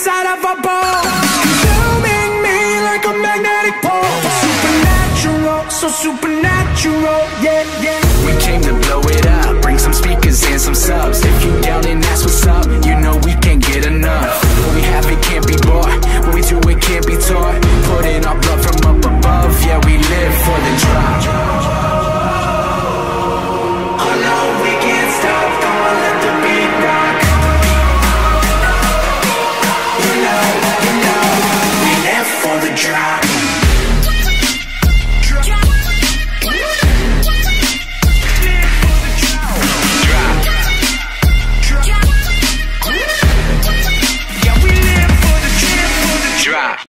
inside of our bones, consuming me like a magnetic pole. Supernatural, so supernatural, yeah, yeah. We came to blow it up, bring some speakers and some subs.